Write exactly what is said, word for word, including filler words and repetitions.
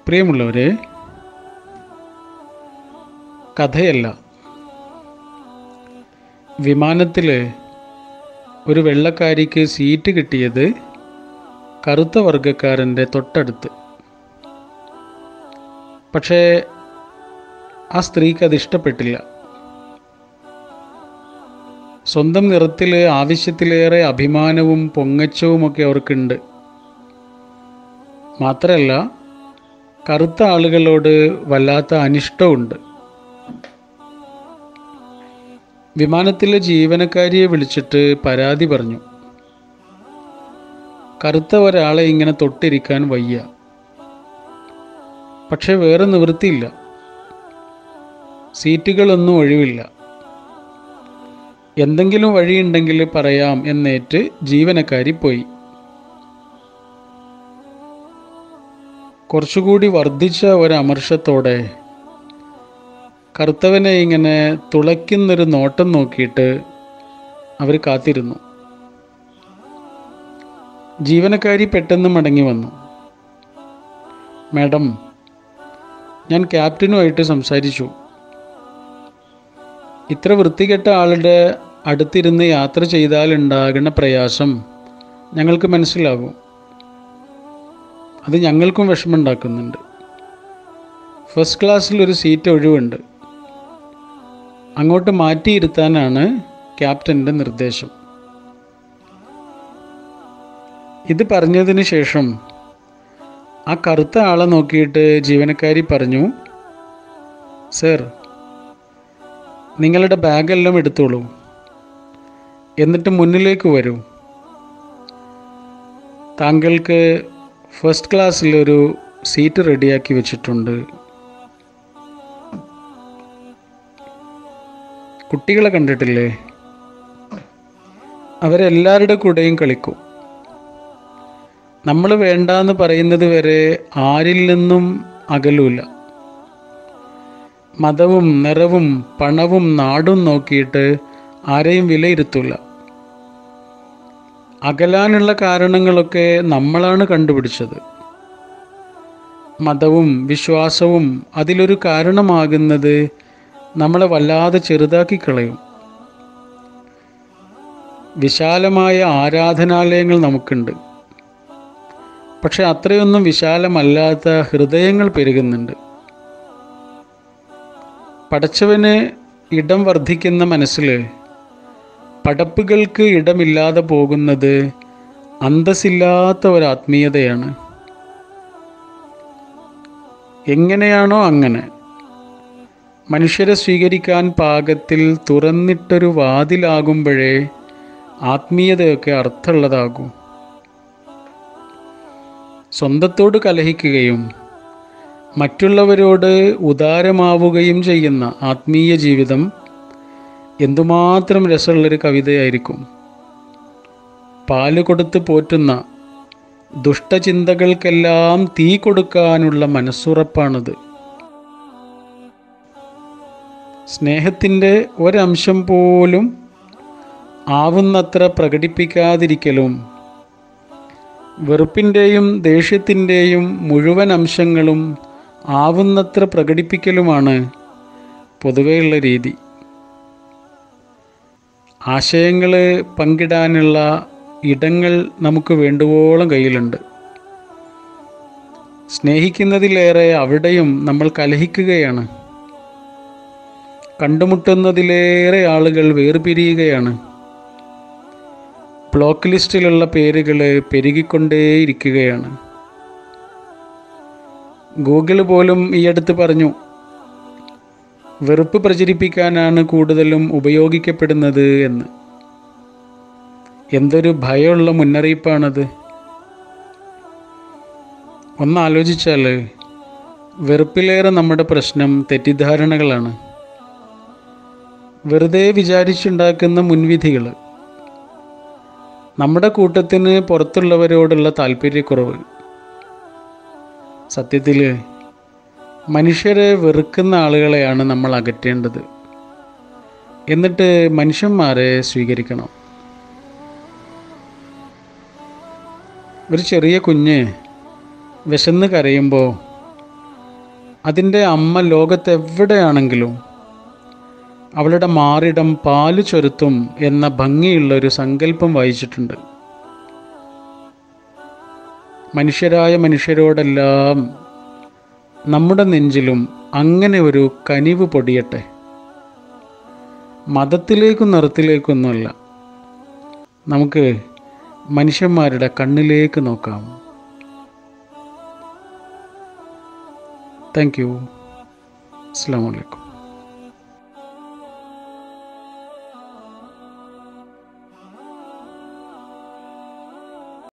പ്രിയമുള്ളവരെ, കഥയല്ല. വിമാനത്തിൽ ഒരു വെള്ളക്കാരിക്ക് സീറ്റ് കിട്ടിയത് കറുത്ത വർഗക്കാരൻ്റെ തൊട്ടടുത്ത്. പക്ഷേ ആ സ്ത്രീക്ക് അത് ഇഷ്ടപ്പെട്ടില്ല. സ്വന്തം നിറത്തിൽ ആവശ്യത്തിലേറെ അഭിമാനവും പൊങ്ങച്ചവുമൊക്കെ അവർക്കുണ്ട്. മാത്രമല്ല, കറുത്ത ആളുകളോട് വല്ലാത്ത അനിഷ്ടമുണ്ട്. വിമാനത്തിലെ ജീവനക്കാരിയെ വിളിച്ചിട്ട് പരാതി പറഞ്ഞു. കറുത്ത ഒരാളെ ഇങ്ങനെ തൊട്ടിരിക്കാൻ വയ്യ. പക്ഷെ വേറെ നിവൃത്തിയില്ല. സീറ്റുകളൊന്നും ഒഴിവില്ല. എന്തെങ്കിലും വഴിയുണ്ടെങ്കിൽ പറയാം എന്നേറ്റ് ജീവനക്കാരി പോയി. കുറച്ചുകൂടി വർദ്ധിച്ച ഒരമർഷത്തോടെ കറുത്തവനെ ഇങ്ങനെ തുളയ്ക്കുന്നൊരു നോട്ടം നോക്കിയിട്ട് അവർ കാത്തിരുന്നു. ജീവനക്കാരി പെട്ടെന്ന് മടങ്ങി വന്നു. മാഡം, ഞാൻ ക്യാപ്റ്റനുമായിട്ട് സംസാരിച്ചു. ഇത്ര വൃത്തികെട്ട ആളുടെ അടുത്തിരുന്ന് യാത്ര ചെയ്താലുണ്ടാകുന്ന പ്രയാസം ഞങ്ങൾക്ക് മനസ്സിലാകും. അത് ഞങ്ങൾക്കും വിഷമമുണ്ടാക്കുന്നുണ്ട്. ഫസ്റ്റ് ക്ലാസ്സിൽ ഒരു സീറ്റ് ഒഴിവുണ്ട്. അങ്ങോട്ട് മാറ്റിയിരുത്താനാണ് ക്യാപ്റ്റൻ്റെ നിർദ്ദേശം. ഇത് പറഞ്ഞതിന് ശേഷം ആ കറുത്ത ആളെ നോക്കിയിട്ട് ജീവനക്കാരി പറഞ്ഞു, സർ, നിങ്ങളുടെ ബാഗെല്ലാം എടുത്തോളൂ, എന്നിട്ട് മുന്നിലേക്ക് വരൂ. താങ്കൾക്ക് ഫസ്റ്റ് ക്ലാസ്സിലൊരു സീറ്റ് റെഡിയാക്കി വെച്ചിട്ടുണ്ട്. കുട്ടികളെ കണ്ടിട്ടില്ലേ? അവരെല്ലാവരുടെ കൂടെയും കളിക്കും. നമ്മൾ വേണ്ടാന്ന് പറയുന്നത് വരെ ആരിൽ നിന്നും അകലൂല. മതവും നിറവും പണവും നാടും നോക്കിയിട്ട് ആരെയും വിലയിരുത്തൂല. അകലാനുള്ള കാരണങ്ങളൊക്കെ നമ്മളാണ് കണ്ടുപിടിച്ചത്. മതവും വിശ്വാസവും അതിലൊരു കാരണമാകുന്നത് നമ്മളെ വല്ലാതെ ചെറുതാക്കി കളയും. വിശാലമായ ആരാധനാലയങ്ങൾ നമുക്കുണ്ട്. പക്ഷെ അത്രയൊന്നും വിശാലമല്ലാത്ത ഹൃദയങ്ങൾ പെരുകുന്നുണ്ട്. പടച്ചവന് ഇടം വർദ്ധിക്കുന്ന മനസ്സിൽ പടപ്പുകൾക്ക് ഇടമില്ലാതെ പോകുന്നത് അന്തസ്സില്ലാത്ത ഒരാത്മീയതയാണ്. എങ്ങനെയാണോ അങ്ങനെ മനുഷ്യരെ സ്വീകരിക്കാൻ പാകത്തിൽ തുറന്നിട്ടൊരു വാതിലാകുമ്പോഴേ ആത്മീയതയൊക്കെ അർത്ഥമുള്ളതാകൂ. സ്വന്തത്തോട് കലഹിക്കുകയും മറ്റുള്ളവരോട് ഉദാരമാവുകയും ചെയ്യുന്ന ആത്മീയ ജീവിതം എന്തുമാത്രം രസമുള്ളൊരു കവിതയായിരിക്കും. പാല് കൊടുത്ത് പോറ്റുന്ന ദുഷ്ടചിന്തകൾക്കെല്ലാം തീ കൊടുക്കാനുള്ള മനസ്സുറപ്പാണത്. സ്നേഹത്തിൻ്റെ ഒരംശം പോലും ആവുന്നത്ര പ്രകടിപ്പിക്കാതിരിക്കലും വെറുപ്പിൻ്റെയും ദേഷ്യത്തിൻ്റെയും മുഴുവൻ അംശങ്ങളും ആവുന്നത്ര പ്രകടിപ്പിക്കലുമാണ് പൊതുവെയുള്ള രീതി. ആശയങ്ങൾ പങ്കിടാനുള്ള ഇടങ്ങൾ നമുക്ക് വേണ്ടുവോളം കയ്യിലുണ്ട്. സ്നേഹിക്കുന്നതിലേറെ അവിടെയും നമ്മൾ കലഹിക്കുകയാണ്. കണ്ടുമുട്ടുന്നതിലേറെ ആളുകൾ വേർപിരിയുകയാണ്. ബ്ലോക്ക് ലിസ്റ്റിലുള്ള പേരുകൾ പെരുകിക്കൊണ്ടേയിരിക്കുകയാണ്. ഗൂഗിൾ പോലും ഈ അടുത്ത് പറഞ്ഞു, വെറുപ്പ് പ്രചരിപ്പിക്കാനാണ് കൂടുതലും ഉപയോഗിക്കപ്പെടുന്നത് എന്ന്. എന്തൊരു ഭയമുള്ള മുന്നറിയിപ്പാണത്. ഒന്നാലോചിച്ചാൽ വെറുപ്പിലേറെ നമ്മുടെ പ്രശ്നം തെറ്റിദ്ധാരണകളാണ്. വെറുതെ വിചാരിച്ചുണ്ടാക്കുന്ന മുൻവിധികൾ, നമ്മുടെ കൂട്ടത്തിന് പുറത്തുള്ളവരോടുള്ള താല്പര്യക്കുറവ്. സത്യത്തിൽ മനുഷ്യരെ വെറുക്കുന്ന ആളുകളെയാണ് നമ്മൾ അകറ്റേണ്ടത്. എന്നിട്ട് മനുഷ്യന്മാരെ സ്വീകരിക്കണം. ഒരു ചെറിയ കുഞ്ഞ് വിശന്ന് കരയുമ്പോൾ അതിൻ്റെ അമ്മ ലോകത്തെവിടെയാണെങ്കിലും അവളുടെ മാറിടം പാല് ചൊരുത്തും എന്ന ഭംഗിയുള്ള ഒരു സങ്കല്പം വായിച്ചിട്ടുണ്ട്. മനുഷ്യരായ മനുഷ്യരോടെല്ലാം നമ്മുടെ നെഞ്ചിലും അങ്ങനെ ഒരു കനിവ് പൊടിയട്ടെ. മതത്തിലേക്കും നിറത്തിലേക്കൊന്നുമല്ല, നമുക്ക് മനുഷ്യന്മാരുടെ കണ്ണിലേക്ക് നോക്കാം. Thank you. അസ്സലാമു അലൈക്കും.